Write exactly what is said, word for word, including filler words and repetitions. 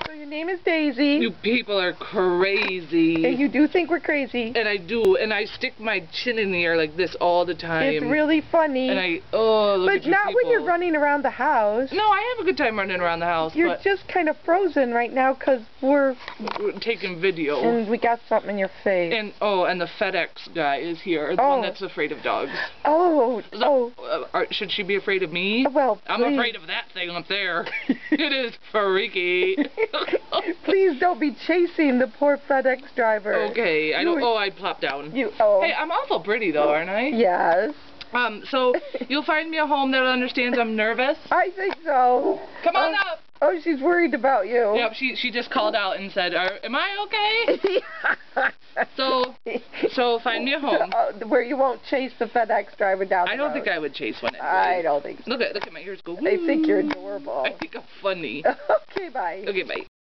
So your name is Daisy. You people are crazy. And you do think we're crazy. And I do, and I stick my chin in the air like this all the time. It's really funny. And I, oh, look but at you not people. when you're running around the house. No, I have a good time running around the house. You're but just kind of frozen right now because we're... we're taking video. And we got something in your face. And, oh, and the FedEx guy is here, the oh. one that's afraid of dogs. Oh, So, oh. uh, are, should she be afraid of me? Well, I'm please. afraid of that thing up there. It is freaky. Please don't be chasing the poor FedEx driver. Okay, I You don't. were- Oh, I plopped down. You. Oh. Hey, I'm awful pretty though, aren't I? Yes. Um. So you'll find me a home that understands I'm nervous. I think so. Come on oh, up. Oh, she's worried about you. Yep. She she just called out and said, are, "Am I okay?" So so find me a home. Uh, where you won't chase the FedEx driver down the I don't road. think I would chase one. Anyway. I don't think so. Look at look at my ears go. I think you're adorable. I think I'm funny. Okay, bye. Okay, bye.